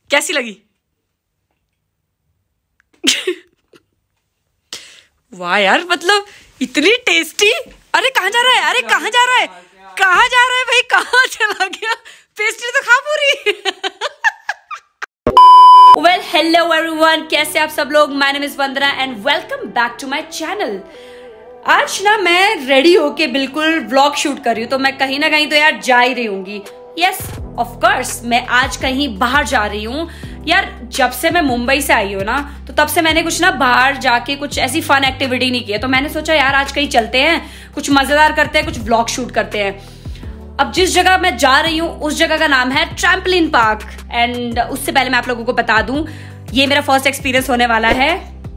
कैसी लगी? वाह यार, मतलब इतनी टेस्टी। अरे कहाँ जा रहा है? अरे कहाँ जा रहा है? कहाँ जा रहा है भाई? कहाँ चला गया? पेस्ट्री तो खा पूरी। वेल हेलो एवरीवन, कैसे आप सब लोग? My name is Vandana and welcome back to my channel. आज ना मैं रेडी होके बिल्कुल व्लॉग शूट कर रही हूँ, तो मैं कहीं ना कहीं तो यार जा ही रही होंगी। यस ऑफ कोर्स, मैं आज कहीं बाहर जा रही हूँ यार। जब से मैं मुंबई से आई हूँ ना, तो तब से मैंने कुछ ना बाहर जाके कुछ ऐसी फन एक्टिविटी नहीं की है। तो मैंने सोचा यार आज कहीं चलते हैं, कुछ मजेदार करते हैं, कुछ व्लॉग शूट करते हैं। अब जिस जगह मैं जा रही हूँ उस जगह का नाम है ट्रैम्पलिन पार्क। एंड उससे पहले मैं आप लोगों को बता दूं, ये मेरा फर्स्ट एक्सपीरियंस होने वाला है।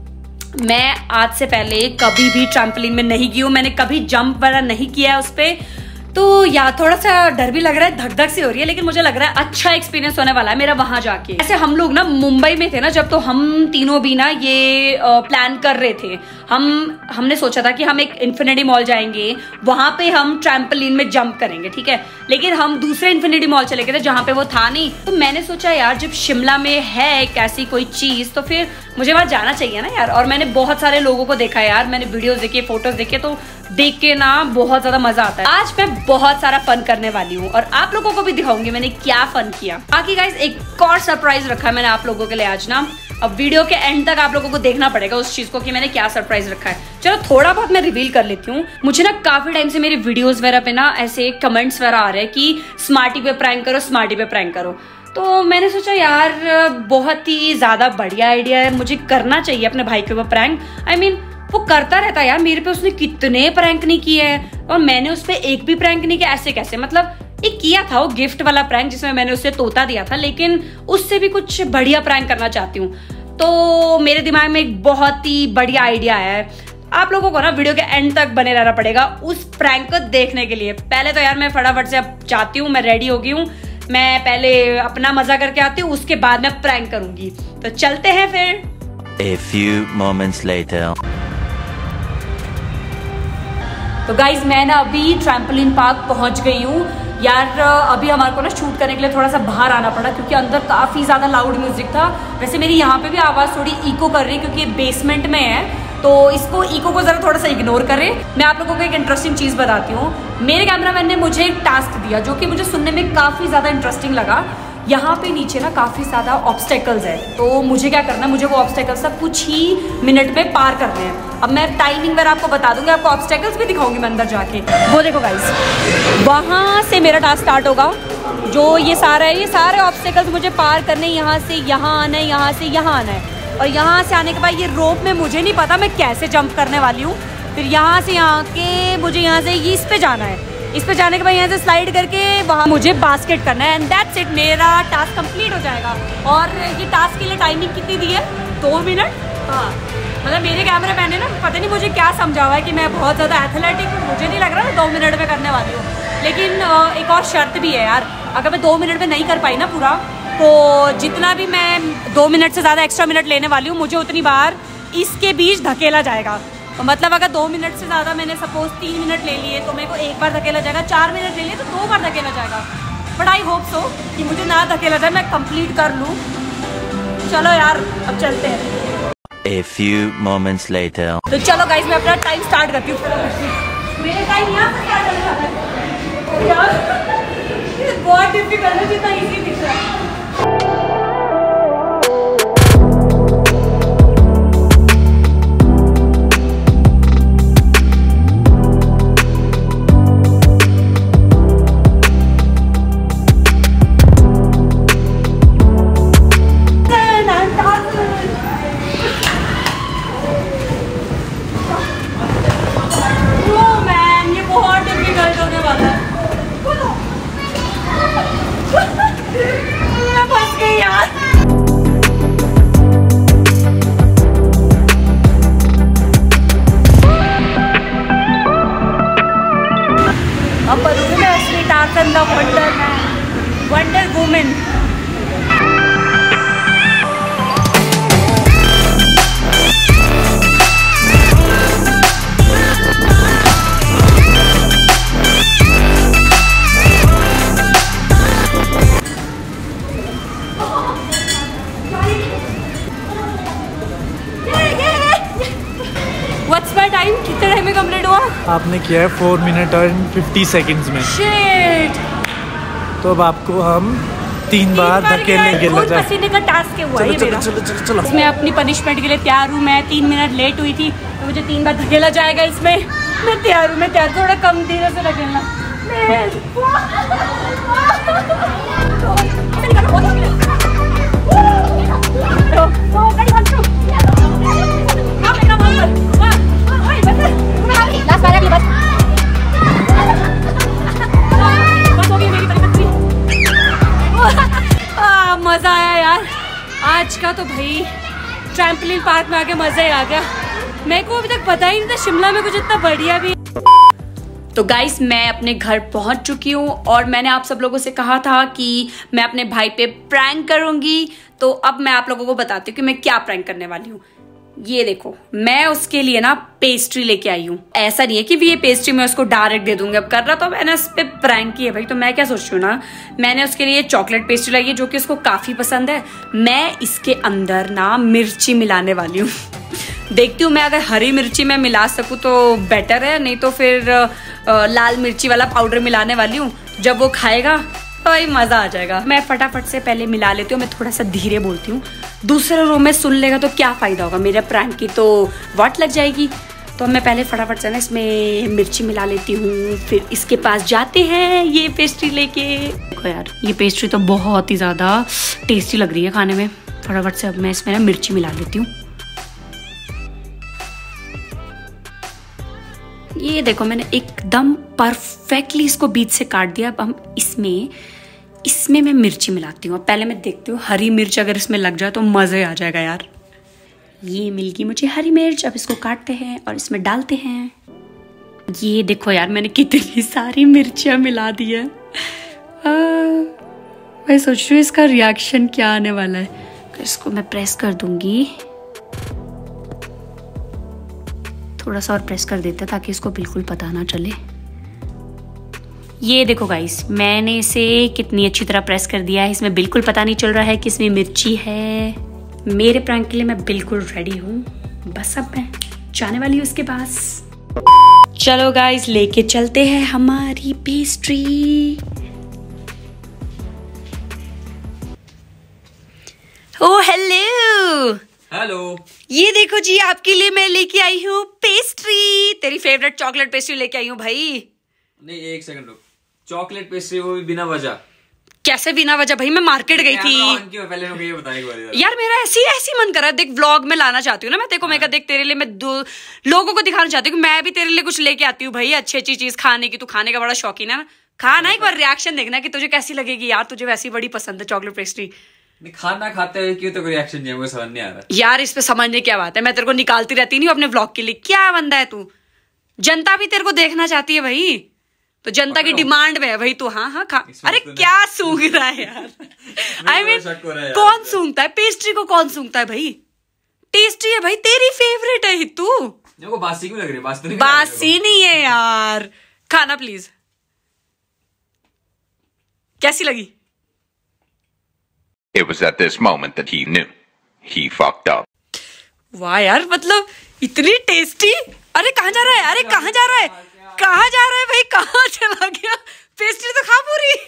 मैं आज से पहले कभी भी ट्रैम्पलिन में नहीं की हूँ, मैंने कभी जंप वगैरह नहीं किया है उस पे। तो यार थोड़ा सा डर भी लग रहा है, धक धक सी हो रही है, लेकिन मुझे लग रहा है अच्छा एक्सपीरियंस होने वाला है मेरा वहां जाके। ऐसे हम लोग ना मुंबई में थे ना जब, तो हम तीनों भी ना ये प्लान कर रहे थे। हमने सोचा था कि हम एक इन्फिनिटी मॉल जाएंगे, वहां पे हम ट्रैम्पलिन में जंप करेंगे, ठीक है। लेकिन हम दूसरे इन्फिनिटी मॉल चले गए थे जहां पे वो था नहीं। तो मैंने सोचा यार जब शिमला में है एक ऐसी कोई चीज, तो फिर मुझे वहां जाना चाहिए ना यार। और मैंने बहुत सारे लोगों को देखा यार, मैंने वीडियोस देखे, फोटोज देखे, तो देख के ना बहुत ज्यादा मजा आता है। आज मैं बहुत सारा फन करने वाली हूँ और आप लोगों को भी दिखाऊंगी मैंने क्या फन किया। बाकी गाइस एक और सरप्राइज रखा है मैंने आप लोगों के लिए आज ना। अब वीडियो के एंड तक आप लोगों को देखना पड़ेगा उस चीज को कि मैंने क्या सरप्राइज रखा है। चलो थोड़ा बहुत मैं रिवील कर लेती हूँ। मुझे ना काफी टाइम से मेरी वीडियोस वगैरह पे ना ऐसे कमेंट्स वगैरह आ रहे हैं कि स्मार्टी पे प्रैंक करो, स्मार्टी पे प्रैंक करो। तो मैंने सोचा यार बहुत ही ज्यादा बढ़िया आइडिया है, मुझे करना चाहिए अपने भाई के ऊपर प्रैंक। आई मीन वो करता रहता है यार मेरे पे, उसने कितने प्रैंक नहीं किए हैं और मैंने उस पर एक भी प्रैंक नहीं किया। ऐसे कैसे? मतलब एक किया था वो गिफ्ट वाला प्रैंक जिसमें मैंने उसे तोता दिया था, लेकिन उससे भी कुछ बढ़िया प्रैंक करना चाहती हूँ। तो मेरे दिमाग में एक बहुत ही बढ़िया आइडिया है। आप लोगों को ना वीडियो के एंड तक बने रहना पड़ेगा उस प्रैंक को देखने के लिए। पहले तो यार मैं फटाफट से अब जाती हूँ, मैं रेडी हो गई हूँ, मैं पहले अपना मजा करके आती हूँ, उसके बाद मैं प्रैंक करूंगी। तो चलते हैं फिर। A few moments later. तो गाइज मैं ना अभी ट्रैम्पलिन पार्क पहुंच गई हूँ यार। अभी हमारे को ना शूट करने के लिए थोड़ा सा बाहर आना पड़ा क्योंकि अंदर काफी ज्यादा लाउड म्यूजिक था। वैसे मेरी यहाँ पे भी आवाज थोड़ी इको कर रही है क्योंकि बेसमेंट में है, तो इसको इको को जरा थोड़ा सा इग्नोर करें। मैं आप लोगों को एक इंटरेस्टिंग चीज बताती हूँ। मेरे कैमरामैन ने मुझे एक टास्क दिया जो कि मुझे सुनने में काफी ज्यादा इंटरेस्टिंग लगा। यहाँ पे नीचे ना काफी ज्यादा ऑब्स्टेकल्स है, तो मुझे क्या करना है, मुझे वो ऑब्स्टेकल्स सब कुछ ही मिनट में पार करने हैं। अब मैं टाइमिंग वगैरह आपको बता दूंगी, आपको ऑब्स्टेकल्स भी दिखाऊंगी मैं अंदर जाके। वो देखो गाइस, वहां से मेरा टास्क स्टार्ट होगा। जो ये सारे ऑब्स्टेकल्स मुझे पार करने, यहाँ से यहाँ आना है, यहाँ से यहाँ आना है। और यहाँ से आने के बाद ये रोप में मुझे नहीं पता मैं कैसे जंप करने वाली हूँ। फिर यहाँ से यहाँ के मुझे यहाँ से इस पे जाना है, इस पे जाने के बाद यहाँ से स्लाइड करके वहाँ मुझे बास्केट करना है। एंड दैट्स इट, मेरा टास्क कंप्लीट हो जाएगा। और ये टास्क के लिए टाइमिंग कितनी दी है? 2 मिनट। हाँ मतलब मेरे कैमरा मैन ने ना पता नहीं मुझे क्या समझा हुआ है कि मैं बहुत ज़्यादा एथलेटिक हूँ, मुझे नहीं लग रहा मैं 2 मिनट में करने वाली हूँ। लेकिन एक और शर्त भी है यार, अगर मैं 2 मिनट में नहीं कर पाई ना पूरा, तो जितना भी मैं 2 मिनट से ज़्यादा एक्स्ट्रा मिनट लेने वाली हूँ, मुझे उतनी बार इसके बीच धकेला जाएगा। तो मतलब अगर 2 मिनट से ज़्यादा मैंने सपोज 3 मिनट ले लिए तो मेरे को एक बार धकेला जाएगा, 4 मिनट ले लिए तो 2 बार धकेला जाएगा। बट आई होप सो कि मुझे ना धकेला जाए, मैं कंप्लीट कर लूँ। चलो यार अब चलते हैं। A few moments later. तो चलो गाइस मैं अपना टाइम स्टार्ट करती हूँ। मेरा टाइम यहाँ से स्टार्ट होने वाला है यार। बहुत डिफिकल्ट है, जितना इजी दिख रहा है। टाइम कितने टाइम में कंप्लीट हुआ? आपने किया है 4 मिनट और 50 सेकंड्स में। शिट। तो अब आपको हम 3 बार धकेलेंगे। पसीने का टास्क है हुआ ये मेरा। चलो। मैं अपनी पनिशमेंट के लिए तैयार हूँ। मैं 3 मिनट लेट हुई थी तो मुझे 3 बार धकेला जाएगा इसमें। मैं तैयार हूँ, थोड़ा कम धीरे से धकेलना। मजा आया यार आज का तो भाई। ट्रैम्पलिन पार्क में आके मजा ही आ गया। मेरे को अभी तक पता ही नहीं था शिमला में कुछ इतना बढ़िया भी। तो गाइस मैं अपने घर पहुंच चुकी हूँ और मैंने आप सब लोगों से कहा था कि मैं अपने भाई पे प्रैंक करूंगी। तो अब मैं आप लोगों को बताती हूँ कि मैं क्या प्रैंक करने वाली हूँ। ये देखो मैं उसके लिए ना पेस्ट्री लेके आई हूँ। ऐसा नहीं है कि ये पेस्ट्री मैं उसको डायरेक्ट दे दूंगी। अब कर रहा तो मैंने उस पे प्रैंक की है भाई। तो मैं क्या सोच रही हूँ ना, मैंने उसके लिए चॉकलेट पेस्ट्री लाई है जो कि उसको काफी पसंद है। मैं इसके अंदर ना मिर्ची मिलाने वाली हूँ। देखती हूँ मैं अगर हरी मिर्ची मैं मिला सकूँ तो बेटर है, नहीं तो फिर लाल मिर्ची वाला पाउडर मिलाने वाली हूँ। जब वो खाएगा तो भाई मजा आ जाएगा। मैं फटाफट से पहले मिला लेती हूँ। मैं थोड़ा सा धीरे बोलती हूँ, दूसरे रूम में सुन लेगा तो क्या फायदा होगा, मेरे प्रैंक की तो वाट लग जाएगी। तो मैं पहले फटाफट से ना इसमें मिर्ची मिला लेती हूँ, फिर इसके पास जाते हैं ये पेस्ट्री लेके। देखो यार ये पेस्ट्री तो बहुत ही ज्यादा टेस्टी लग रही है खाने में। फटाफट से अब मैं इसमें ना मिर्ची मिला लेती हूँ। ये देखो मैंने एकदम परफेक्टली इसको बीच से काट दिया। अब हम इसमें मैं मिर्ची मिलाती हूँ। पहले मैं देखती हूँ हरी मिर्च अगर इसमें लग जाए तो मजे आ जाएगा यार। ये मिल गई मुझे हरी मिर्च। अब इसको काटते हैं और इसमें डालते हैं। ये देखो यार मैंने कितनी सारी मिर्चियाँ मिला दी है। मैं सोच रही हूँ इसका रिएक्शन क्या आने वाला है। इसको मैं प्रेस कर दूंगी, थोड़ा सा और प्रेस कर देते ताकि इसको बिल्कुल पता ना चले। ये देखो गाइस मैंने इसे कितनी अच्छी तरह प्रेस कर दिया है। इसमें बिल्कुल पता नहीं चल रहा है कि इसमें मिर्ची है। मेरे प्रैंक के लिए मैं बिल्कुल रेडी हूँ। बस अब मैं जाने वाली हूँ उसके पास। चलो गाइस लेके चलते हैं हमारी पेस्ट्री। ओ हेलो हेलो। ये देखो जी आपके लिए मैं लेके आई हूँ पेस्ट्री। तेरी फेवरेट चॉकलेट पेस्ट्री लेके आई हूँ भाई। नहीं एक सेकंड रुक। चॉकलेट पेस्ट्री वो भी बिना वजह? कैसे बिना वजह भाई? मैं मार्केट गई थी। पहले ये बताइए यार मेरा ऐसी मन कर रहा है। देख व्लॉग में लाना चाहती हूँ ना मैं तेरे को। मैं देख तेरे लिए मैं 2 लोगों को दिखाना चाहती हूँ कि मैं भी तेरे लिए कुछ लेके आती हूँ भाई। अच्छी चीज खाने की। तू खाने का बड़ा शौकीन है ना। खाना एक बार रिएक्शन देखना कि तुझे कैसी लगेगी। यार तुझे वैसी बड़ी पसंद है चॉकलेट पेस्ट्री। खाना खाते हुए क्यों तो रिएक्शन नहीं है, मुझे समझ नहीं आ रहा यार। इस पे समझने क्या बात है। मैं तेरे को निकालती रहती नहीं हूँ अपने व्लॉग के लिए। क्या बंदा है तू। जनता भी तेरे को देखना चाहती है भाई। तो जनता की डिमांड में है भाई तू। हाँ खा। अरे क्या सूंघ रहा है यार। I mean, कौन सूंघता है पेस्ट्री को? कौन सूंघता है भाई? टेस्टी है भाई, तेरी फेवरेट है तू। को बासी क्यों लग रही है? बासी नहीं है यार। खाना प्लीज। कैसी लगी? It was at this moment that he knew he fucked up. वाह यार मतलब इतनी टेस्टी। अरे कहाँ जा रहा है? अरे कहाँ जा रहा है? कहाँ जा रहा है भाई? कहाँ चला गया? पेस्ट्री तो खा पूरी।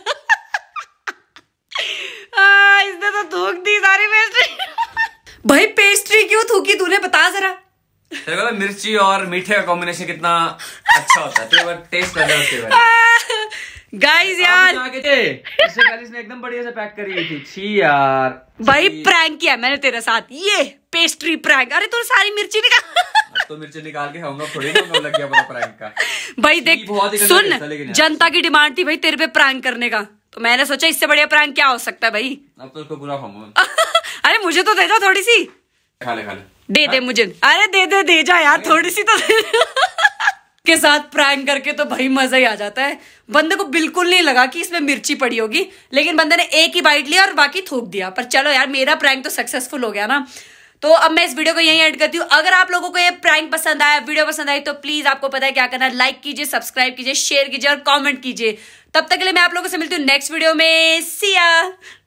इसने तो थूक दी सारी पेस्ट्री। भाई पेस्ट्री क्यों थूकी तूने? बता जरा। मिर्ची और मीठे का कॉम्बिनेशन कितना अच्छा होता है। तो टेस्ट कर लो उसके बाद। गाइस यार इससे पहले इसने एकदम बढ़िया से पैक करी हुई थी। छी यार भाई प्रैंक किया मैंने तेरे साथ। ये पेस्ट्री प्रैंक। अरे तू सारी मिर्ची निकाल। तो मिर्ची निकाल के खाऊंगा थोड़ी ना। लग गया बड़ा प्रैंक का। भाई देख सुन, जनता की डिमांड थी भाई तेरे पे प्रैंक करने का। तो मैंने सोचा इससे बढ़िया प्रैंक क्या हो सकता है भाई। अब तो उसको पूरा खाऊंगा। अरे मुझे तो दे दो थोड़ी सी। खा ले दे मुझे। अरे दे जा यार थोड़ी सी तो दे। के साथ प्रैंक करके तो भाई मजा ही आ जाता है। बंदे को बिल्कुल नहीं लगा कि इसमें मिर्ची पड़ी होगी, लेकिन बंदे ने एक ही बाइट लिया और बाकी थूक दिया। पर चलो यार मेरा प्रैंक तो सक्सेसफुल हो गया ना। तो अब मैं इस वीडियो को यहीं एंड करती हूँ। अगर आप लोगों को ये प्रैंक पसंद आया, वीडियो पसंद आई, तो प्लीज आपको पता है क्या करना है। लाइक कीजिए, सब्सक्राइब कीजिए, शेयर कीजिए और कमेंट कीजिए। तब तक के लिए मैं आप लोगों से मिलती हूँ नेक्स्ट वीडियो में। सी या।